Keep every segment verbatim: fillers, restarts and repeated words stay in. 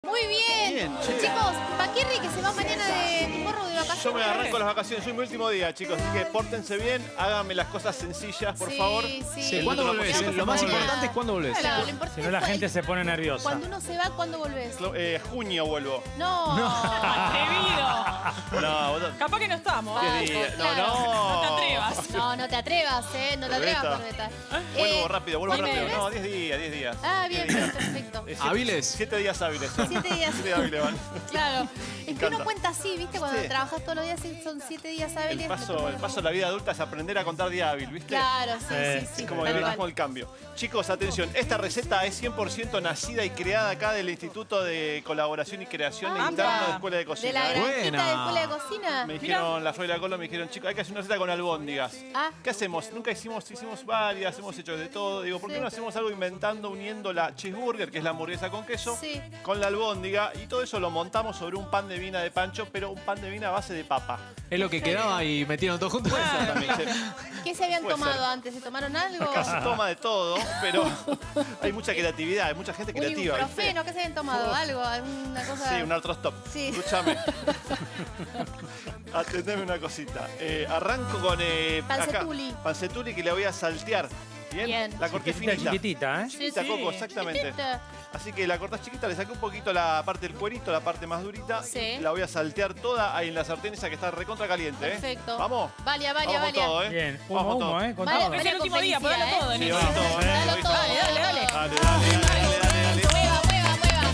Muy bien. Bien, che. Chicos, Paquirri que se va mañana de Timorro de vacaciones. Yo me arranco las vacaciones, soy mi último día, chicos. Así que pórtense bien, háganme las cosas sencillas, por sí, favor. Sí, Sí, ¿cuándo volvés? Sí, Lo más sí. importante es cuándo volvés. Claro, lo importante Si no, la es gente se pone nerviosa. Cuando uno se va, ¿cuándo volvés? Eh, junio vuelvo. No. no. Atrevido. No, vos... Capaz que no estamos. ¿Qué ¿eh? día? No, Claro. no. No te atrevas. No, no te atrevas, ¿eh? No te atrevas, Corbeta. Corbeta. Vuelvo Eh, rápido, vuelvo ¿dónde rápido. ves? No, diez días, diez días. Ah, bien, diez días. perfecto. Eh, siete- ¿Hábiles? Siete días hábiles son. Siete días. Siete hábiles van. Claro. Es que encanta. uno cuenta así, ¿viste? Cuando Sí. trabajas todos los días son siete días hábiles. El me paso, tomo el los- paso a la vida adulta es aprender a contar día hábil, ¿viste? Claro, sí, Sí. sí, sí. Es como, tal el, cual. es como el cambio. Chicos, atención, esta receta es cien por ciento nacida y creada acá del Instituto de Colaboración y Creación Ah, Interno anda. de Escuela de Cocina. De la ¿eh? granjita Buena. de escuela de cocina. Me dijeron, la Flor y la Colo me dijeron, chicos, hay que hacer una receta con albóndigas. Ah. ¿Qué hacemos? Nunca hicimos, hicimos varias, hemos hecho de todo. Digo, ¿por qué Sí. no hacemos algo inventando, uniendo la cheeseburger, que es la hamburguesa con queso, Sí. con la albóndiga? Y todo eso lo montamos sobre un pan de vina de Pancho, pero un pan de vina a base de papa. Es lo que quedaba y metieron todo juntos. También, che. ¿Qué se habían Puede tomado ser. antes? ¿Se tomaron algo? Acá se toma de todo, pero hay mucha creatividad, hay mucha gente Un creativa. ¿viste? ibuprofeno, ¿qué se habían tomado? ¿Algo? ¿Alguna cosa? Sí, un artrostop. Sí. Escúchame. Atendeme una cosita. Eh, arranco con eh, Pancetuli. acá, pancetuli que le voy a saltear. ¿Bien? Bien. La corté Chiquitita, finita. chiquitita, ¿eh? Chiquita, Sí, Coco, sí. exactamente. Chiquitita. Así que la cortás chiquita, le saqué un poquito la parte del cuerito, la parte más durita. Sí. La voy a saltear toda ahí en la sartén esa que está recontra caliente. ¿eh? Perfecto. ¿Vamos? Valia, valia, Vamos con valia. todo, ¿eh? Bien, Vamos humo, con humo, todo. ¿eh? Con Vale, todo. vale. Es el último día, Con ponelo todo, felicidad, Sí, Nico. vamos todo, ¿eh? Dalo Ahí todo. está. Dale, dale, dale. Dale, dale, dale, dale, dale. Mueva, mueva, mueva.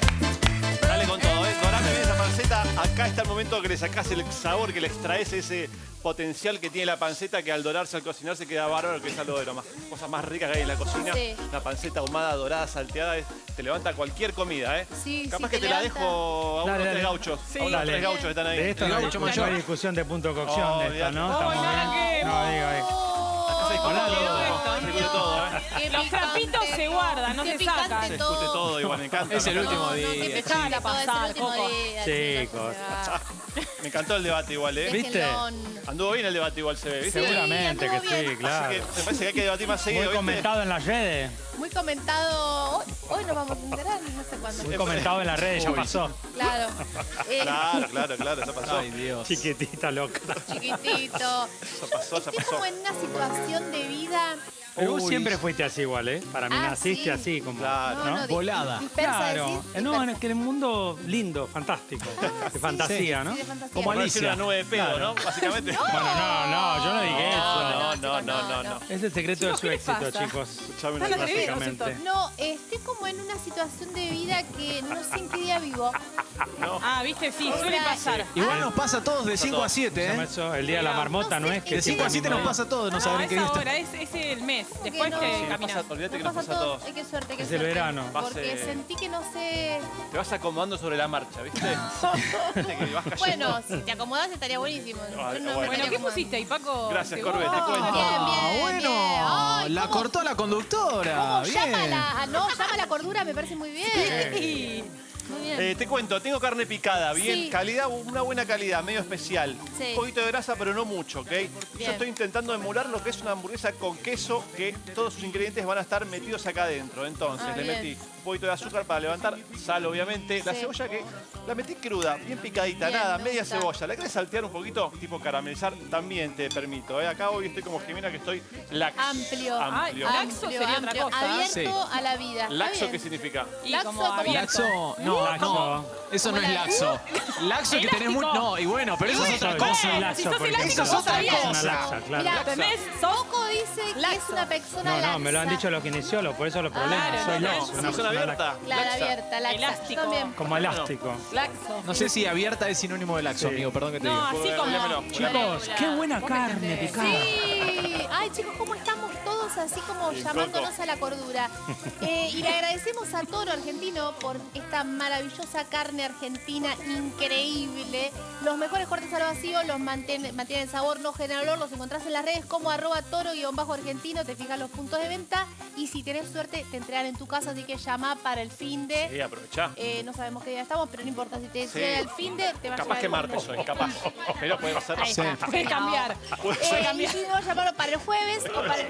Dale con todo, ¿eh? Dorame bien esa panceta. Acá está el momento que le sacás el sabor, que le extraes ese potencial que tiene la panceta, que al dorarse, al cocinarse queda bárbaro, que es algo de lo más, cosas más ricas que hay en la cocina. Sí. La panceta ahumada, dorada, salteada, es- te levanta cualquier comida, ¿eh? Sí, Capaz sí, que te te, la levanta. dejo a Dale, unos dale. tres gauchos. Sí. A unos Dale. tres gauchos que están ahí. De esto El no, gaucho no mayor. hay discusión de punto cocción Oh, de esta, ¿no? olvidate. Estamos Oh, no, bien. que- No, digo, digo. Acá se discute ¿Cómo todo, quedó ¿eh? esto, Se discute Nico? todo, ¿eh? Qué Los picante. trapitos se guardan, no Qué se picante sacan. Se discute todo, igual me encanta. Es el me último No, no, día. qué Sí. picante, Déjala todo, es el pasar, último Coco. día, Chicos. Ah, Me encantó el debate igual, ¿eh? ¿Viste? déjenlo. Anduvo bien el debate igual, se ve, ¿viste? Sí. Seguramente que anduvo sí, bien. claro. Así que me parece que hay que debatir más seguido, Muy ¿viste? comentado en las redes. Muy comentado. Hoy, hoy nos vamos a enterar, no sé cuándo. Muy comentado en las redes, ya pasó. Claro. Eh, Claro, claro, claro, eso pasó. Ay, Dios. Chiquitita, loca. Chiquitito. Eso pasó, eso Estoy pasó. como en una situación de vida. Pero vos Uy. siempre fuiste así igual, ¿eh? Para mí Ah, naciste sí. así, como. Claro. ¿no? di- Volada. Dispersa, Claro. decís, Eh, No, dispersa. es que en un mundo lindo, fantástico. De fantasía, ¿no? Sí, de fantasía. Como Parece Alicia. una nube de pedo, Claro. ¿no? Básicamente. Bueno, no, no, yo no dije eso. No, no, chicos, no, no, no. Es el secreto de Chicos, su ¿qué les éxito, pasa? chicos. Escuchame una Están cosa. atrevidos Básicamente. estos. No, estoy como en una situación de vida que no sé en qué día vivo. No. Ah, viste, sí, O suele sea, pasar. Igual nos pasa a todos de cinco a Se siete, llama ¿eh? eso el día de la marmota, No ¿no sé es? qué Que De cinco a siete nos pasa a todos, no No, saben es qué día está. ahora, es, es el mes. que Después no. te Sí, no caminas. pasa- olvídate que Nos nos pasa a todos. Ay, qué suerte, qué Es el suerte. verano. Porque Vas, eh, sentí que no sé. Te vas acomodando sobre la marcha, ¿viste? Viste que vas cayendo. Bueno, si te acomodás estaría buenísimo. Yo no me bueno. estaría Bueno, ¿qué acomodando. pusiste ahí, Paco? Gracias, ¿Te Corbe, te gusta? cuento. Bien, Ah, bien, bueno. bien. Ay, La ¿cómo- cortó la conductora. ¿Cómo llama Bien. la, ah, no, llama la cordura? Me parece muy bien. Sí. Muy bien. Eh, te cuento, tengo carne picada, bien, Sí. calidad, una buena calidad, medio especial. Sí. Un poquito de grasa, pero no mucho, ¿ok? Yo Bien. estoy intentando emular lo que es una hamburguesa con queso, que todos sus ingredientes van a estar metidos acá adentro. Entonces, Ah, le bien. metí un poquito de azúcar para levantar, sal, obviamente. La Sí. cebolla que la metí cruda, bien picadita, Bien, nada, me media gusta. cebolla. ¿La querés saltear un poquito? Tipo caramelizar, también te permito. ¿eh? Acá hoy estoy como Jimena, que estoy lax. Amplio. Amplio. Ay, laxo sería otra cosa. Abierto Sí. a la vida. Está ¿Laxo bien. qué significa? Y Laxo como como- abierto. Laxo, no, Laxo. no. Eso no Como es la- laxo. Laxo que tenés Elástico. mucho. No, y bueno, pero eso es otra Soy- cosa. soy laxo Si sos porque elástico, Eso es sos otra abierto. una cosa. laxa, claro. Mirá, ¿Entendés? Coco dice que es Laxo. una persona No, laxa. no, me lo han dicho los kinesiólogos, por eso los problemas. Claro, Soy no, laxo, no, una ¿Persona persona abierta? laxa. Claro, Laxa. abierta, laxa. Elástico. También. Como elástico. Laxo. No sé si abierta es sinónimo de laxo, Sí. amigo, perdón que te No, diga. así como... Lémelo. Chicos, qué buena carne picada. Sí. Ay, chicos, ¿cómo estamos todos así como Sí, llamándonos Coco. a la cordura? Eh, y le agradecemos a Toro Argentino por esta maravillosa carne argentina increíble. Los mejores cortes al vacío los mantienen, mantienen el sabor, no generan olor. Los encontrás en las redes como arroba toro-argentino. Te fijas los puntos de venta y si tenés suerte te entregan en tu casa. Así que llama para el fin de... Sí, aprovechá. Eh, no sabemos qué día estamos, pero no importa. Si te Sí. llega el fin de, te va a Capaz llegar que el martes lunes. soy, capaz. Pero puede pasar. Ahí está. Puede cambiar. Puede Eh, ser. y si no, llamaron para el jueves o para el viernes.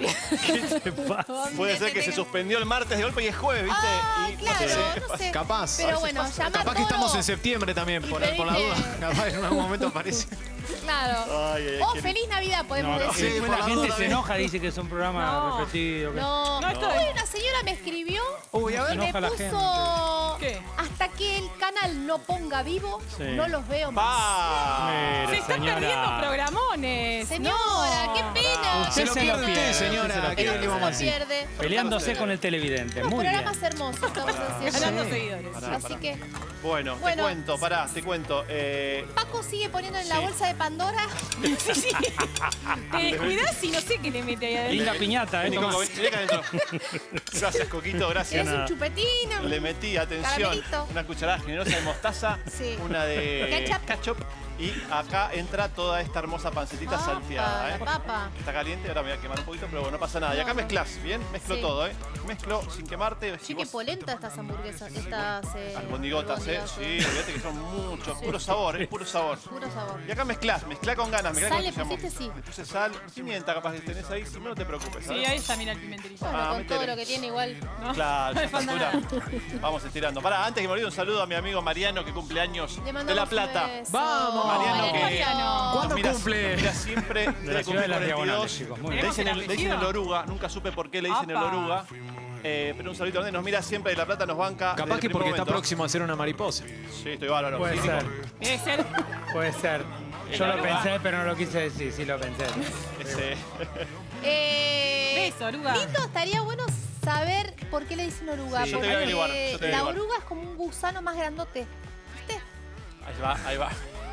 ¿Qué te pasa? Puede ser que se suspendió el martes de golpe y es jueves, ¿viste? Ah, y claro, no no sé. Capaz. Pero bueno, llama Capaz a que estamos Toro. en septiembre también, por, Y por la duda. pedile. Capaz en algún momento aparece. Claro. Ay, ay, ay, Oh, qué- feliz Navidad, podemos No, no, decir. después por la la gente duda se también. enoja, dice que es un programa No. repetido. que- No, No, esto Uy, es- una señora me escribió Uy, a y ver. me enoja la puso ¿Qué? hasta que el canal no ponga vivo, Sí. no los veo más. ¡Pa! Mire, Se están señora. perdiendo programones. Señora, No. qué pena. Se lo se pierde lo usted, pierde, señora. se lo ¿Qué pierde. le vamos a Se decir? pierde. Peleándose con el televidente. Unos Muy bien. programas hermosos estamos haciendo. Ganando seguidores. Pará, Así pará. que Bueno, te Bueno. cuento, pará, te cuento. Eh, Paco sigue poniendo en la Sí. bolsa de Pandora. Sí, sí. Te descuidás y no sé qué le mete ahí adentro. Linda piñata, ¿eh? vení, Tomás. Coco, vení, vení acá adentro. Gracias, Coquito, gracias. ¿Querés un chupetín? Le metí, atención, Caramelito. una cucharada generosa de mostaza, Sí. una de Ketchup. ketchup y acá entra toda esta hermosa pancetita Papa, salteada. la ¿eh? papa. Está caliente, ahora me voy a quemar un poquito, pero bueno, no pasa nada. Y acá No, no. mezclas, ¿bien? Mezclo Sí. todo, ¿eh? Mezclo sin quemarte. Si Che, qué vos- polenta estas hamburguesas, estas eh, albondigotas, ¿eh? albondigas. Sí, fíjate que son muchos, Sí. puro sabor, ¿eh? Puro sabor. Puro sabor. Y acá mezclás, mezclá con ganas, mezclá ¿Sal con le entusiasmo. pusiste? Sí. Le puse sal, pimienta capaz que tenés ahí, si no, no te preocupes, Sí, ¿sabes? ahí está, mira el pimentelito. Bueno, Ah, con métele. todo lo que tiene igual. ¿no? Claro, No esa le falta factura. nada. Vamos estirando. Pará, antes que me olvide un saludo a mi amigo Mariano que cumple años Le de mandamos La un Plata. beso. Vamos. Mariano que- Mariano. ¿Cuándo Mira- cumple? Mira siempre, la debe ciudad cumplir de las cuarenta y diagonales, dos. chicos, muy Le bien. dicen el, le dicen el ¿Apellido? oruga, nunca supe por qué le dicen el Apa. oruga. Eh, pero un saludito donde nos mira siempre de La Plata, nos banca. Capaz desde el que primer porque está momento. próximo a ser una mariposa. Sí, estoy bárbaro. Puede Sí, ser, Nico. Debe ser. puede ser. Yo lo pensé, pero no lo quise decir. Sí lo pensé. Ese- Eh, Beso, oruga. Lindo, estaría bueno saber por qué le dicen oruga. Sí, yo te voy a porque averiguar, yo te voy a la averiguar. oruga es como un gusano más grandote. ¿Viste? Ahí va, ahí va.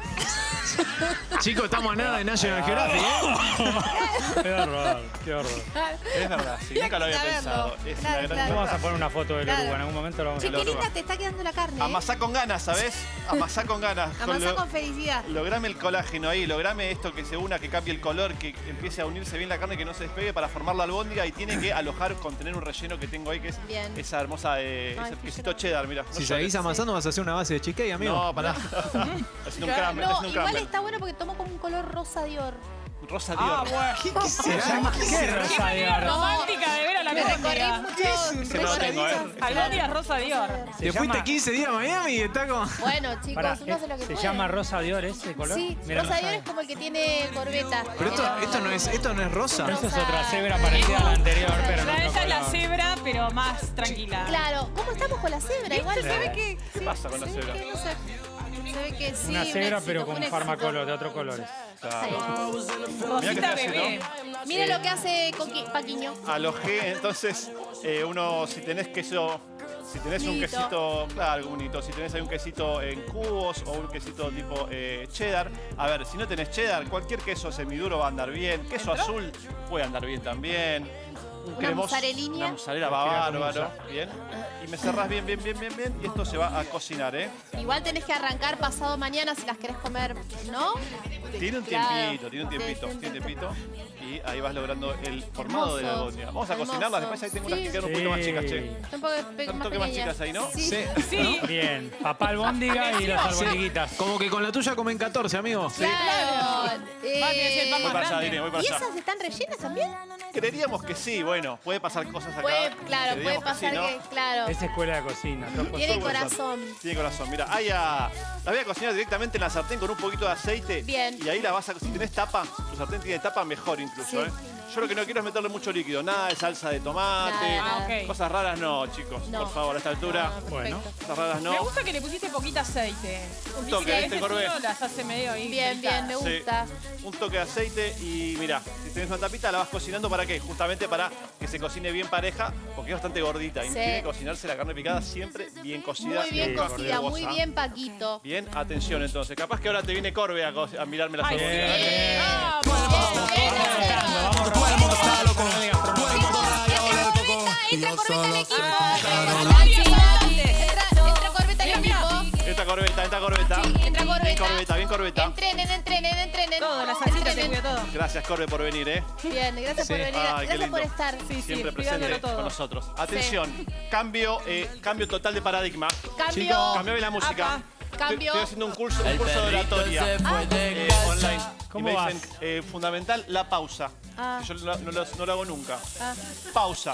Chicos, estamos a nada de National Geographic, ¿eh? Qué horror, qué horror. Es verdad, sí, nunca lo había Saberlo. pensado. Es Claro, una gran claro. Vamos a poner una foto del Claro. oruga. En algún momento lo vamos a Che, la qué oruga. linda te está quedando la carne. ¿eh? Amasá con ganas, ¿sabes? Amasá con ganas. Con Amasá lo- con felicidad. Lograme el colágeno ahí, lograme esto que se una, que cambie el color, que empiece a unirse bien la carne, que no se despegue para formar la albóndiga y tiene que alojar, contener un relleno que tengo ahí, que es Bien. esa hermosa, eh, Ay, ese qué quesito llorado. cheddar, mira. Si seguís amasando vas a hacer una base de cheesecake, amigo. No, pará. haciendo un crumble, No, haciendo un igual crumble. está bueno porque tomó como un color rosa Dior. Rosa Ah, Dior. bueno. ¿Qué será? ¿Qué ¿Qué será? rosa de oro? Romántica de ver a la Me recorrí albóndiga. mucho. Ese no lo tengo, ¿eh? Albóndiga rosa Dior. Se Te fuiste llama- quince días a Miami y está como... Bueno, chicos, Pará, uno hace lo que ¿se puede. llama Rosa Dior ese color? Sí, Mira, Rosa no Dior sabía. es como el que tiene corbeta. Pero esto, Pero- esto, no es, esto no es rosa. Eso es otra cebra parecida a la anterior, pero no. La esta es la color. cebra, pero más tranquila. Claro, ¿cómo estamos con la cebra? Igual se ve que. ¿Qué pasa con la se ve cebra? que, no sé, se ve que sí. Una un cebra, éxito, pero fue con un éxito. farmacolor de otros colores. Claro. Mirá Rosita que te hace, bebé. Miren lo que hace Coqui- Paquiño. Alojé, entonces, eh, uno, si tenés queso, si tenés un Nito. quesito, claro, un nito, si tenés ahí un quesito en cubos o un quesito tipo eh, cheddar, a ver, si no tenés cheddar, cualquier queso semiduro va a andar bien, queso azul puede andar bien también. Un Una cremoso, mozzarellina. Una mozzarella va bárbaro, bien. Y me cerrás bien, bien, bien, bien, bien y esto se va a cocinar, ¿eh? Igual tenés que arrancar pasado mañana si las querés comer, ¿no? Tiene un Claro. tiempito, tiene un Sí, tiempito, sí, sí, tiene sí. tiempito. Y ahí vas logrando el formado de la Hermoso. albóndiga. Vamos a Hermoso. cocinarlas, después ahí tengo unas que Sí. quedan un poquito más chicas, che. Un poco pe- Están un más toque más pequeñas. chicas ahí, ¿no? Sí. Sí. Bien, papá albóndiga y las albondiguitas. Como que con la tuya comen catorce, amigo. Claro. Eh, Va a tener que ser el pan Voy más para allá, grande. Irene, voy para ¿Y allá. esas están rellenas también? Creeríamos que sí, bueno, puede pasar cosas acá. Puede, claro, puede Creeríamos pasar sí, ¿no? que, claro. Es escuela de cocina. Tiene Muy buen corazón. Tiene corazón. Mira, ahí a... la voy a cocinar directamente en la sartén con un poquito de aceite. Bien. Y ahí la vas a... Si tenés tapa, tu sartén tiene tapa, mejor incluso, Sí. ¿eh? Yo lo que no quiero es meterle mucho líquido. Nada de salsa de tomate. Nada, nada. Ok. Cosas raras no, chicos. No. Por favor, a esta altura. Ah, Bueno. perfecto. Cosas raras no. Me gusta que le pusiste poquito aceite. Un toque, Viste, ¿viste, a Corbé? veces uno las hace medio ahí. Bien, bien, me Sí. gusta. Un toque de aceite y mira, si tenés una tapita la vas cocinando para qué? Justamente para que se cocine bien pareja, porque es bastante gordita y Sí. tiene que cocinarse la carne picada siempre bien cocida. Muy bien y cocida, muy jugosa. bien, Paquito. Bien, atención entonces. Capaz que ahora te viene Corbe a, co- a mirarme las Ay, albóndigas. Bien. Ah, Bien, bien, Vamos Marcelo. rotando, vamos rotando. Entra Corbeta al equipo. Ah, Entra, entra Corbeta al equipo. Esta corbeta, esta corbeta. Entra Bien Corbeta. corbeta, bien corbeta. Entrenen, entrenen, entrenen. todo, la salsita te Entrenen. cuida todo. Gracias Corbe por venir, ¿eh? Bien, gracias por Sí. venir. Ay, qué Gracias por lindo. estar. Sí, sí, Siempre cuidándolo presente todo. con nosotros. Atención, cambio, eh, cambio total de paradigma. Cambio. Cambiame la música. Apa. Cambio. Estoy haciendo un curso, un curso de oratoria eh, online. ¿Cómo y me vas? dicen, eh, fundamental, la pausa. Ah. Que yo no, no lo, no lo hago nunca. Ah. Pausa.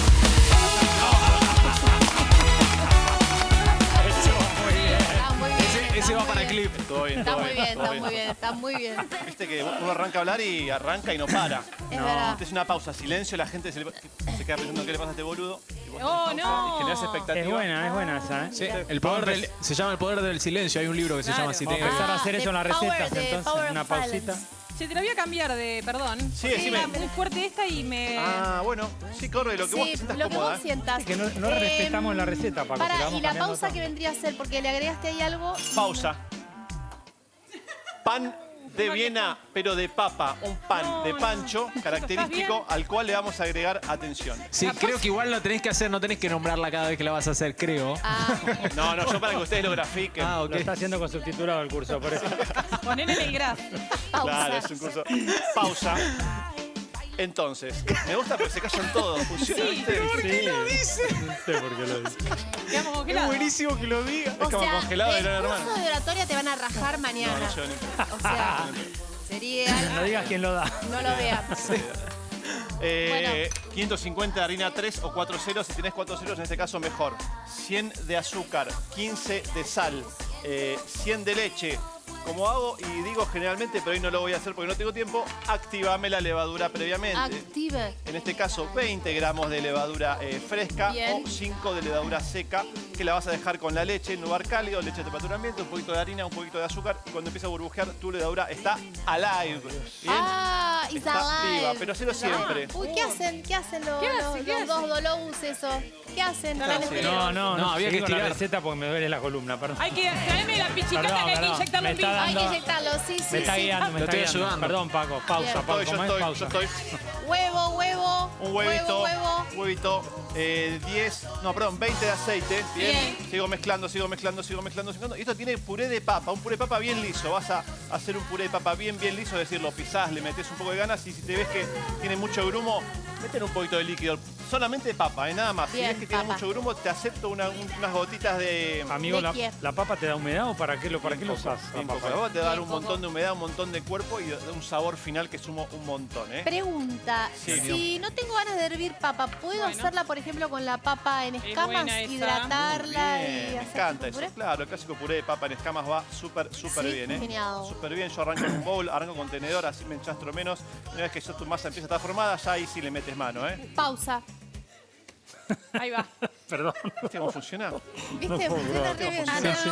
Está muy bien. Ese, ese está va muy para bien. clip. Todo bien, Está todo muy bien, bien, todo está muy bien, está muy bien. Viste que uno arranca a hablar y arranca y no para. Es verdad. Es una pausa, silencio, la gente se, le- se queda pensando qué le pasa a este boludo. Y vos Oh, tenés pausa no. Y generás expectativa. Es buena, es buena esa, ¿eh? Sí, el poder del, se llama El poder del silencio. Hay un libro que se Claro. llama así. Vamos a tiene que- empezar a hacer Ah, eso en las the power, recetas, the entonces, power una of pausita. silence. Che, te la voy a cambiar de, perdón. Sí, decime. Está muy fuerte esta y me... Ah, bueno. Sí, corre, lo que vos te Sí, sientas lo que cómoda. vos ¿eh? sientas. Es que no- no Em, respetamos la receta, Paco, Pará, se la vamos y la cambiando pausa todo. que vendría a ser, porque le agregaste ahí algo. Pausa. Pan de Viena, pero de papa. Un pan No, de no. pancho ¿Estás característico bien? al cual le vamos a agregar atención. Sí, creo que igual lo tenés que hacer, no tenés que nombrarla cada vez que la vas a hacer, creo. Ah, No, no, yo para que ustedes lo grafiquen. Ah, ok. Lo está haciendo con subtitulado el curso, por eso. Poner en el graph. pausa. Claro, es un curso. Pausa. Entonces, me gusta porque se callan todos. Funciona, Sí, ¿viste? ¿Por qué lo dice? No sé por qué lo dice. Quedamos Es congelados. buenísimo que lo diga. O como sea, congelado de el Gran curso Hermano. de oratoria te van a rajar No, mañana. no llevo ni- O sea, sería... No digas quién lo da. No lo vean. Eh, quinientos cincuenta de harina tres o cuatro ceros. Si tenés cuatro ceros, en este caso mejor. cien de azúcar, quince de sal, eh, cien de leche. Como hago y digo generalmente, pero hoy no lo voy a hacer porque no tengo tiempo, activame la levadura previamente. Active. En este caso, veinte gramos de levadura eh, fresca Bien. o cinco de levadura seca, que la vas a dejar con la leche en lugar cálido, leche de temperatura ambiente, un poquito de harina, un poquito de azúcar. Y cuando empieza a burbujear, tu levadura está alive. ¿Bien? Ah, it's Está alive. viva, pero hacelo siempre. Uy, ¿qué hacen? ¿Qué hacen los, ¿Qué hace? los, ¿Qué los hace? dos dolous eso? ¿Qué hacen? No, no, Están sí. en No, no, No, no. había que seguí con la estirar. receta porque me duele la columna, perdón. Hay que traerme la pichicata Perdón, que hay que perdón. inyectarlo Me en está vivo. Hay que dando- inyectarlo, sí, sí, Me está sí. guiando, me Lo está estoy guiando. ayudando. Perdón, Paco. Pausa, Bien. Paco. Estoy, yo ¿Cómo es estoy, yo pausa? estoy. Huevo, huevo. Un huevito, Huevo, huevo. huevito, eh, diez, no, perdón, veinte de aceite. Bien. Bien. Sigo mezclando, sigo mezclando, sigo mezclando, sigo mezclando. Y esto tiene puré de papa, un puré de papa bien liso. Vas a hacer un puré de papa bien, bien liso, es decir, lo pisás, le metés un poco de ganas y si te ves que tiene mucho grumo, meten un poquito de líquido. Solamente de papa, ¿eh? Nada más. Bien, si ves que tiene papa. mucho grumo, te acepto una- un- unas gotitas de... Amigo, ¿De la, qué? ¿la papa te da humedad o para qué lo, para qué lo usás? la Bien papa? poco. La papa te va a dar Bien un poco. montón de humedad, un montón de cuerpo y de- de un sabor final que sumo un montón, ¿eh? Pregunta, Sí, si no tengo ganas de hervir papa, ¿puedo Bueno. hacerla, por ejemplo, con la papa en escamas, buena esa. hidratarla Bien, y me hacer encanta un eso. puré? Claro, el clásico puré de papa en escamas va súper, súper Sí, bien, ¿eh? genial. Súper bien. Yo arranco en un bowl, arranco con tenedor, así me enchastro menos. Una vez que ya tu masa empieza a estar formada, ya ahí sí le metes mano, ¿eh? Pausa. Ahí va. Perdón. ¿Viste cómo funciona? ¿Viste? Funciona re bien.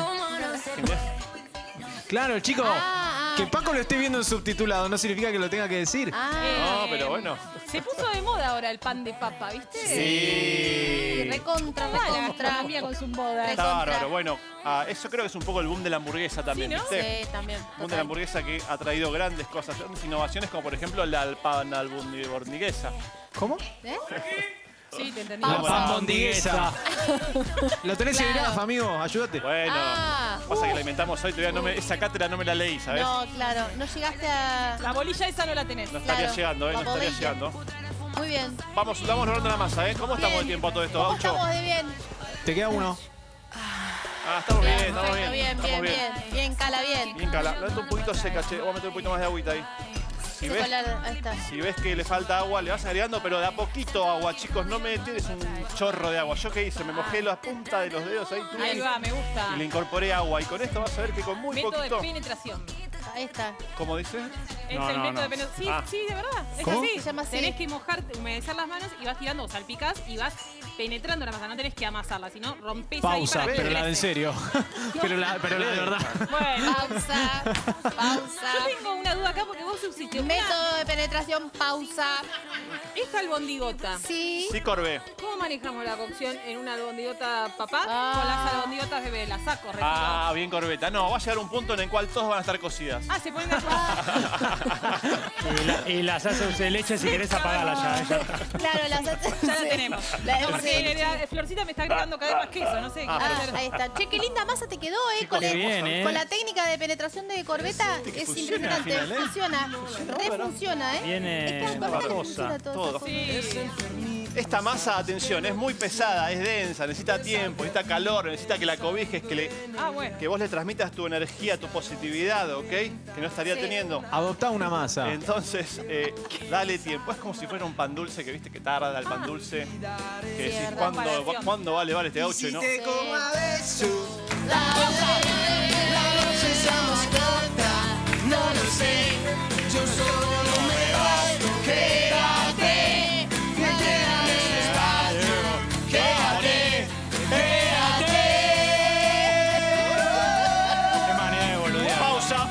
Claro, chico. Ah, ah. Que Paco lo esté viendo en subtitulado no significa que lo tenga que decir. Ah, No, pero bueno. Se puso de moda ahora el pan de papa, ¿viste? sí, recontra, Ah, la recontra. gastronomía con sus bodas. Está Recontra. bárbaro. Bueno, ah, eso creo que es un poco el boom de la hamburguesa también, Sí, ¿no? ¿viste? Sí, también. Boom de la total. hamburguesa que ha traído grandes cosas, grandes innovaciones, como por ejemplo la pan albondiguesa. ¿Cómo? ¿Eh? Sí, te entendí. Pausa. La pambondiguesa. Lo tenés en Claro. graf, amigo. Ayúdate. Bueno, Ah, pasa que la inventamos hoy, todavía no me, esa cátedra no me la leí, ¿sabes? No, claro, no llegaste a... La bolilla esa no la tenés. No estaría Claro, llegando, ¿eh? No la estaría bodega. llegando. Muy bien. Vamos, vamos logrando la masa, ¿eh? ¿Cómo estamos Bien. de tiempo a todo esto, ¿Cómo Gaucho? estamos de bien? Te queda uno. Ah, estamos bien, Bien, estamos perfecto, bien. bien, estamos bien, bien. Bien, cala, bien. Bien, cala. La meto un poquito seca, che. Voy a meter un poquito más de agüita ahí. Si ves, Chocolate, ahí está. si ves que le falta agua, le vas agregando, pero de a poquito agua, chicos. No me tienes un chorro de agua. ¿Yo qué hice? Me mojé la punta de los dedos ahí. tú, Ahí va, me gusta. Y le incorporé agua. Y con esto vas a ver que con muy Método poquito... de penetración. Ahí está. ¿Cómo dice? Es No, el no, método no. de penetración. Sí, Ah. sí, de verdad. Es ¿Cómo? así. Se llama así. Tenés que mojarte, humedecer las manos y vas tirando o salpicás y vas penetrando la masa. No tenés que amasarla, sino rompés Pausa, ahí para que pero la de en ingrese. serio. pero, la, pero la de verdad. Bueno, Pausa, pausa. yo tengo una duda acá porque vos subsiste. Una- Método de penetración, pausa. Esta albondigota. Sí. Sí, Corbé. ¿Cómo manejamos la cocción en una albondigota papá Ah. con las albondigotas bebé? La saco, retiro. Ah, bien, Corbeta. No, va a llegar un punto en el cual todos van a estar cocidas. Ah, se ponen de acuerdo. Y, la- y las hace dulce de leche, si querés apagarla ya. ¿eh? Ya está. Claro, las Ya la tenemos. La- No, porque sí. la Florcita me está agregando cada vez más queso, no sé. Ah, quiero hacer- ahí está. Che, qué linda masa te quedó, ¿eh? Chicos, Con, el- qué bien, ¿eh? con la técnica de penetración de corbeta que es funciona impresionante. al final, ¿eh? Funciona. Re funciona, ¿eh? Viene Es que con corbeta babosa, funciona todo. todo. todo. Sí. Esta masa, atención, es muy pesada, es densa, necesita tiempo, necesita calor, necesita que la cobijes, que, le, Ah, bueno. que vos le transmitas tu energía, tu positividad, ¿ok? Que no estaría Sí. teniendo. Adoptá una masa. Entonces, eh, dale tiempo. Es como si fuera un pan dulce, que viste que tarda el pan dulce. Que decís, verdad. ¿cuándo, Comparación. ¿cuándo vale, vale este gaucho? Y no. Qué manera de boludear. Pausa.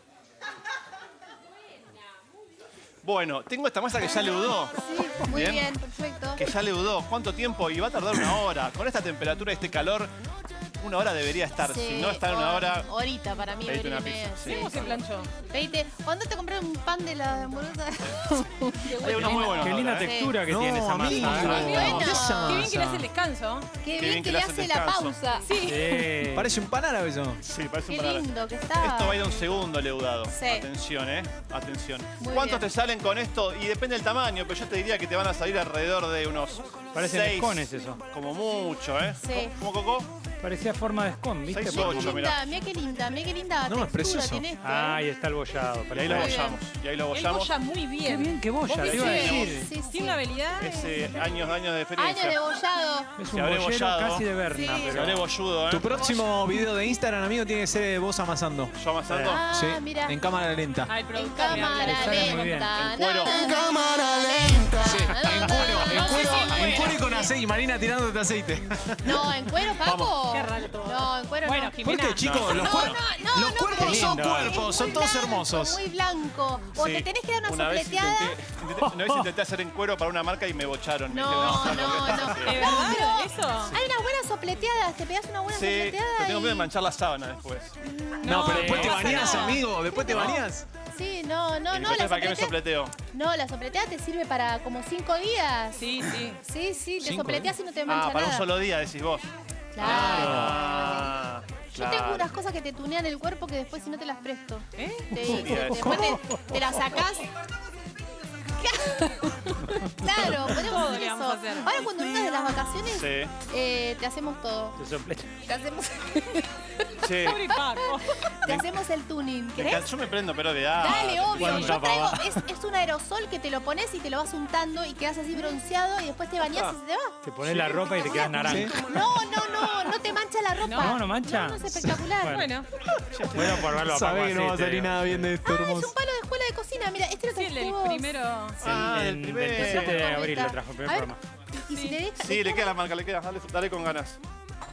Bueno, tengo esta masa que ya leudó. Sí, muy Bien. bien, perfecto. Que ya leudó. ¿Cuánto tiempo? Y va a tardar una hora. Con esta temperatura y este calor, una hora debería estar. Sí, Si no está en una o- hora, Horita para mí, pedite hora y una media. pizza, sí. ¿Cómo se planchó? Pedite, ¿cuándo te compré un pan de la hamburguesa? hay unos muy buenos Qué linda ahora, ¿eh? textura que No, tiene esa masa. amigo. ¿eh? Bueno. ¿Qué es esa Qué bien que le masa? hace el descanso. Qué bien que le hace la descanso. pausa. Sí. Sí. Parece un pan árabe eso. Sí, parece un Qué parar. lindo que está. Esto va a ir a un segundo leudado. Sí. Atención, ¿eh? Atención. Muy ¿Cuántos bien. te salen con esto? Y depende del tamaño, pero yo te diría que te van a salir alrededor de unos Parecen seis, escones eso. como mucho, ¿eh? Sí. ¿Cómo, Coco? Parecía forma de scone, ¿viste? Seis, Mira ocho. qué Ocho, mirá. linda, mira qué linda, mira qué linda No, es textura precioso. tiene esto. Ah, ¿eh? ahí está el bollado. Y ahí lo Muy bien. bollamos. Y ahí lo Él bollamos. bolla muy Qué bien. bien que bolla, ¿Vos te iba a viste? decir. Sí, sí. Tiene una habilidad. Es eh, años, años de experiencia. Años de bollado. Es Se un habré bollero bollado. casi de Berna, Sí. Se pero... habré bolludo, ¿eh? Tu próximo video de Instagram, amigo, tiene que ser vos amasando. Yo amasando. Ah, Sí, mira. en cámara lenta. Ah, el En productor me habla. cámara sale muy bien. lenta. En cuero. Na, na, Sí, en cuero, en No sé cuero, si en en cuero. cuero y con aceite. Y Marina tirándote aceite. No, en cuero, Paco. Qué raro todo. No, en cuero Bueno, no. ¿Por Jimena. qué, chicos? Los, No, cuer- no, no, los no, cuerpos porque son lindo. cuerpos, Es son muy todos blanco, hermosos. Muy blanco. O Sí. te tenés que dar una, Una vez, sopleteada. intenté, intenté- una vez intenté hacer en cuero para una marca y me bocharon. Me No, dijeron, no, "No, no. ¿qué ¿De estás verdad? pero- ¿Eso? Hay unas buenas sopleteadas. Te pegas una buena Sí, sopleteada. pero tengo y- miedo de manchar la sábana después. No, pero después te no, bañás, no. amigo. Después te bañás. Sí, no, no, ¿Y no. La entonces para qué me sopletea, sopleteo? no, la sopleteada te sirve para como cinco días. Sí, sí. Sí, sí, te Cinco sopleteas y no te mancha Ah, para nada. un solo día, decís vos. Claro. Ah, Yo claro. tengo unas cosas que te tunean el cuerpo que después si no te las presto. ¿Eh? Te- sería eso? después te, te las sacás. Claro, podemos Todo hacer le eso. vamos a hacer. Ahora cuando vengas de las vacaciones, Sí, eh, te hacemos todo. Se sopleta. Te hacemos, sí. Pobre Paco. te hacemos el tuning. Me ¿Querés? encanta, yo me prendo, pero de ah, Dale, obvio. cuánta Yo traigo, pavada. es, es un aerosol que te lo pones y te lo vas untando y quedas así bronceado y después te bañas y se te va. Te pones la ropa y te quedas naranja. No, no, no, no te mancha la ropa. No, no mancha. No, no, es espectacular. Bueno, Voy a probarlo a Paco Sabés que no va a Aceite. salir nada bien de esto, Ah, es hermoso. un palo de escuela de cocina. Mira, este lo sí, el trajiste del vos. primero. Ah, El el primer. veintisiete de Ahorita. abril lo trajo el primer A ver, programa. Y si le dejas. Sí, le queda la marca, le queda. Dale, dale con ganas.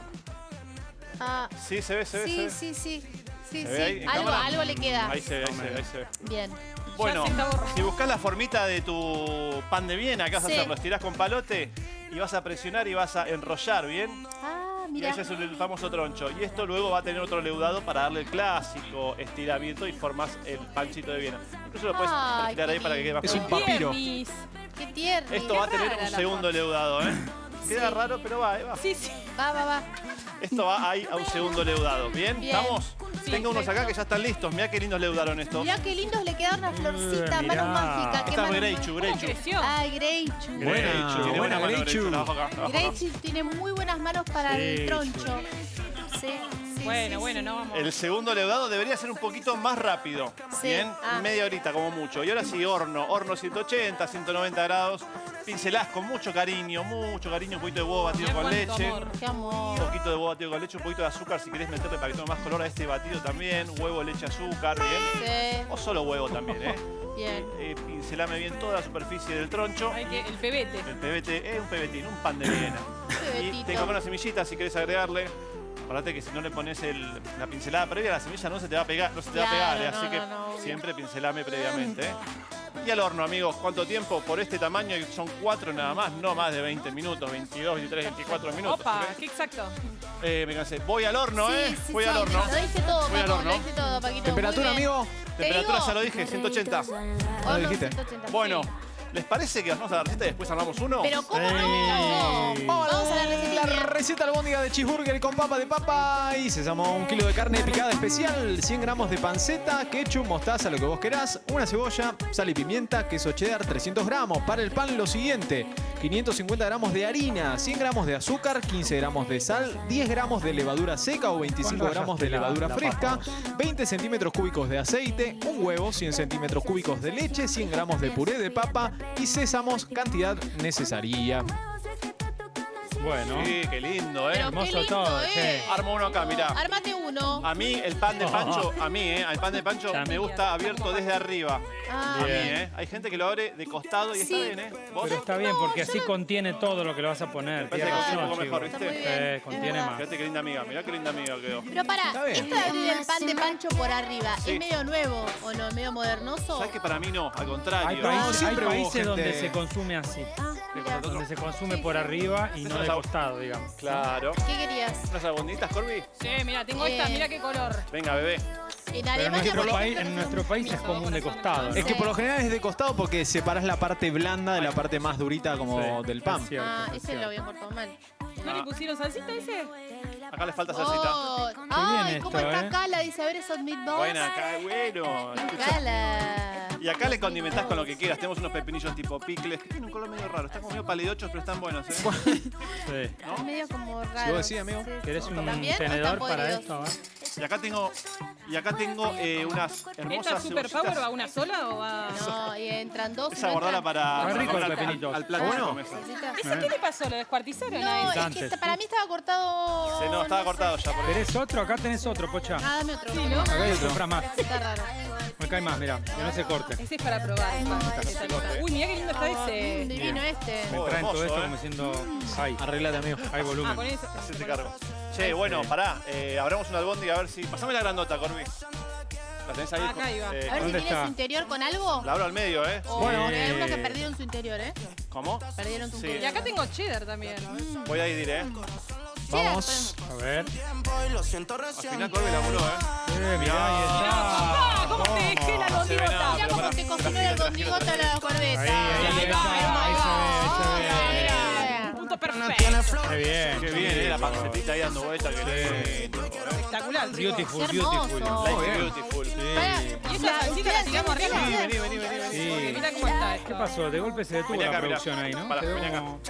Ah, Sí, se ve, se ve, se sí, ve. sí, sí. Sí, ¿Se ve ahí sí. en Algo, cámara? algo le queda. Ahí se ve, ahí se ve, ahí se ve. Bien. Bueno, se está borrando. si buscas la formita de tu pan de Viena, ¿qué vas a Sí. hacer? Lo estirás con palote y vas a presionar y vas a enrollar, ¿bien? Ah, Y mira. ese es el famoso troncho. Y esto luego va a tener otro leudado para darle el clásico estiramiento y formas el panchito de Viena. Incluso lo puedes Ay, perfilar qué ahí para que quede más Es un bonito. papiro. Tiernis. Qué tierno. Esto va a tener rara un la segundo foto. leudado, ¿eh? Queda Sí. raro, pero va, eh, va. Sí, sí. Va, va, va. Esto va ahí a un segundo leudado. ¿Bien? Bien. ¿Estamos? Sí, Tengo unos acá perfecto. que ya están listos. Mirá qué lindos leudaron estos. Mirá qué lindos le quedaron una florcita, mirá. mano mágica. Qué Esta es mano Greichu, ¿Cómo Greichu. creció? Ay, Greichu. Buena, Tiene buena, mano, Greichu. la bajo acá, la bajo acá. Greichu tiene muy buenas manos para Sí, el troncho. Sí, sí. Bueno, sí, bueno, sí. no vamos. El segundo leudado debería ser un poquito más rápido. Sí. Bien, Ah. media horita como mucho. Y ahora sí, horno. Horno ciento ochenta, ciento noventa grados. Pincelás con mucho cariño, mucho cariño. Un poquito de huevo batido Mirá con cuánto leche. amor. Qué Un amor. poquito de huevo batido con leche, un poquito de azúcar si querés meterle para que tome más color a este batido también. Huevo, leche, azúcar, bien. Sí, O solo huevo también, ¿eh? bien. Eh, pincelame bien toda la superficie del troncho. Hay que, el pebete. El pebete es un pebetín, un pan de Viena. Y Pebetito. tengo acá una semillita si querés agregarle. Acordate que si no le pones el- la pincelada previa, la semilla no se te va a pegar, no se te va a Claro, pegar, ¿eh? no, así no, que no, obvio. siempre pincelame previamente. ¿eh? Y al horno, amigos, ¿cuánto tiempo? Por este tamaño son cuatro nada más, no más de veinte minutos, veintidós, veintitrés, veinticuatro minutos. Opa, ¿ok? qué exacto. Eh, me cansé. Voy al horno, ¿eh? Sí, sí, Voy sí, al horno. Lo dije todo, Voy al Paco, horno. lo dije todo, Paquito. Temperatura, Muy bien. amigo. ¿Te Temperatura digo? ya lo dije, ciento ochenta. Horno dijiste. ciento ochenta. Bueno, Sí. ¿les parece que vamos a la receta y después armamos uno? Pero ¿cómo Ey. no? Vamos a la receta. La receta albóndiga de cheeseburger con papa de papa y sésamo, un kilo de carne picada especial, cien gramos de panceta, ketchup, mostaza, lo que vos querás, una cebolla, sal y pimienta, queso cheddar, trescientos gramos. Para el pan lo siguiente, quinientos cincuenta gramos de harina, cien gramos de azúcar, quince gramos de sal, diez gramos de levadura seca o veinticinco ¿Cuándo gramos de hallaste la- levadura la fresca, papa? veinte centímetros cúbicos de aceite, un huevo, cien centímetros cúbicos de leche, cien gramos de puré de papa y sésamos, cantidad necesaria. Bueno. Sí, qué lindo, ¿eh? Pero hermoso qué lindo, todo, ¿eh? che. Armo uno acá, mirá. Armate uno. A mí el pan de pancho, a mí, ¿eh? Al pan de pancho Ya. me gusta abierto desde arriba. Ah, A mí, Bien. ¿eh? Hay gente que lo abre de costado y está Sí. bien, ¿eh? ¿Vos? Pero está bien porque así contiene todo lo que le vas a poner. Parece Tiene que contiene un razón, poco mejor, chico. ¿viste? Está muy bien, Sí, contiene es verdad. más. Fíjate qué linda amiga, mirá qué linda amiga quedó. Pero pará, Está bien. esta de abrir el pan de pancho por arriba, Sí. ¿es medio nuevo o no? ¿Medio modernoso? ¿Sabes que para mí no? Al Hay contrario. No, países, hay siempre hubo países donde gente- se consume así. Ah, mira. Donde se consume por arriba y no de costado, digamos. Claro. ¿Qué querías? ¿Unas albonditas, Corby? Sí, mira, tengo esta, Eh. mira qué color. Venga, bebé. En Pero en Alemania, nuestro, por país, ejemplo, en nuestro país es común de costado. ¿no? Es que por lo general es de costado porque separás la parte blanda de la parte más durita como Sí, del pan. es cierto, Ah, es ese cierto. lo habían cortado mal. ¿No le pusieron salsita ese? Acá le falta salsita. Oh, bien ay, ¿cómo esto, está eh. Cala? Dice, a ver esos meatballs. Bueno, acá, bueno. Escucha. Cala. Y acá le condimentás con lo que quieras. Tenemos unos pepinillos tipo picles que tienen un color medio raro. Están como medio palidochos, pero están buenos, ¿eh? Sí. Es medio como raro. Si vos decís, amigo. Sí, sí. ¿Querés un ¿También? ¿O tenedor están para podridos? esto? A ver. Y acá tengo, y acá tengo eh, unas hermosas ¿Esta Super Power cebollitas. va una sola o va...? No, y entran dos. Esa no guardala entran- para, Está para rico comer el al, pepinito. al, al plato. Bueno. que comes. Salsita. ¿Ese qué le pasó? ¿Lo descuartizaron No, ahí? es que Antes. esta- para mí estaba cortado. Sí, no, estaba cortado ya. Por eso. ¿Querés otro? Acá tenés otro, Pocha. Ah, dame otro. Sí, ¿no? Acá hay otro. Compra más. Está raro. Acá hay más, mira, que no se corte. Ese es para probar. Esa lista. Uy, mira qué lindo está Mm, ese. divino este. Me Oh, traen todo hermoso, esto eh. como diciendo, hay, Arreglate, amigo. hay Ah, volumen. poné eso. Hacete cargo. Che, bueno, pará. Eh, abramos una albóndiga a ver si... Pasame la grandota, Corby. ¿La tenés ahí? Acá iba. A ver si ¿Dónde tiene está? su interior con algo. La abro al medio, ¿eh? O Bueno. hay algunos que perdieron su interior, ¿eh? ¿Cómo? Perdieron su Sí. Y interior. acá tengo cheddar también. Voy a ir, ¿eh? Vamos. A ver. Al final Corby laburó, ¿eh? Eh, mirá, ahí está. ¡Ah! ¿Cómo te dejé la No se ve gondigota? nada. Mira cómo te cocinó el gondigota a la corbeta. Ahí, ahí, ahí, Ahí va, está, ahí se ve, ahí se ve. Mira. Punto perfecto. Qué bien. Qué bien, ¿eh? La pancetita ahí dando vueltas. Qué lindo. ¿eh? Espectacular. chicos. Beautiful, Qué beautiful. hermoso. Like beautiful. Pará, Y esta salsita la tiramos arriba. Vení, vení, vení, vení. vení. Sí. Mira cómo está esto. ¿Qué pasó? De golpe se detuvo Vení la acá, mirá. producción ahí, ¿no? Pará, Quedó vení acá. como-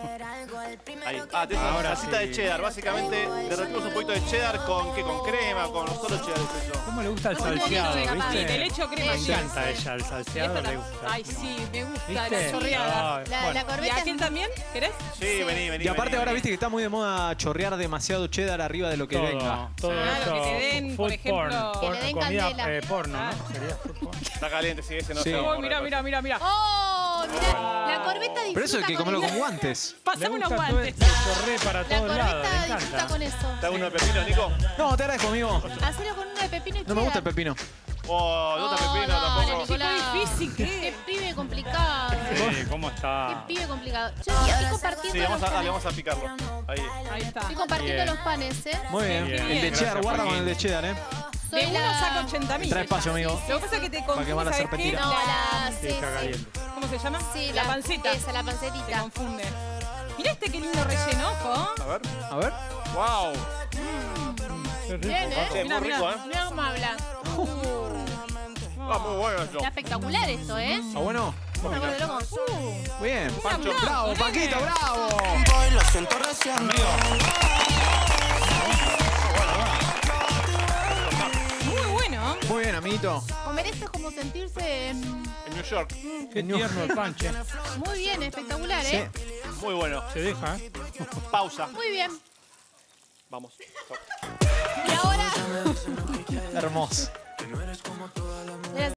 Ahí. Ah, tenés una Ahora salsita sí. de cheddar. Básicamente derretimos un poquito de cheddar con, ¿qué? Con crema, con solo cheddar es eso. ¿Cómo le gusta el Un poquito salseado, de capaz. Sí, te le viste? echo crema. Me Sí, encanta sí. ella, el Y salseado esta le tam- gusta. Ay, sí, me gusta ¿Viste? la chorreada. Ah, La, bueno. la ¿Y corbeta aquel también? ¿Querés? Sí, vení, vení. Y aparte vení. ahora viste que está muy de moda chorrear demasiado cheddar arriba de lo que todo, venga. todo Claro, eso. que te den, por food ejemplo, porn, que porn- le den comida candela. eh, porno, ¿no? Sería food porn. Está caliente, sí, ese no Sí. se va a Oh, mover mira, de mira, mira, mira. Oh, mirá, la corbeta disfruta Pero eso hay que con comerlo el- con guantes. Le Pasame unos gusta todo guantes. este chorré para La todos lados, corbeta le disfruta encanta. con eso. ¿Te hago uno de pepino, Nico? No, te agradezco, amigo. Hacelo con uno de pepino y No me gusta el cheddar. pepino. Oh, no te Oh, pepino dale, tampoco. Nicolás. Qué difícil que Qué es. pibe complicado. Sí, ¿cómo Qué está? pibe complicado. Yo estoy compartiendo Sí, vamos a, los dale, panes. vamos a picarlo. Ahí. Ahí está. Estoy compartiendo Bien. los panes, ¿eh? Muy bien. Bien, El de gracias, cheddar, guarda con Joaquín. el de cheddar, ¿eh? Soy De uno la... saca ochenta mil. Trae espacio, amigo. Lo que pasa es que te Para confunde, quemar la ¿sabes qué? serpentina. No, La- la... Sí, Sí, está sí. caliente. ¿Cómo se llama? Sí, la panceta. Esa, la Te pancetita. confunde. Mirá este qué lindo relleno, ojo. A ver. A ver. ¡Wow! Qué rico. Bien, ¿eh? Che, Mirá, muy mirá. rico, ¿eh? Mirá cómo habla. Ah, muy bueno esto. Está espectacular esto, ¿eh? ¿Está bueno? Una cosa de loco. Uh, Muy bien. Pancho. Bravo, nene. Paquito, bravo. Muy bueno. Muy bien, amiguito. comer esto es como sentirse en- En New York. Qué tierno el panche. muy bien, espectacular, ¿eh? Muy bueno. Se deja, ¿eh? Pausa. Muy bien. Vamos. Y ahora... Hermoso.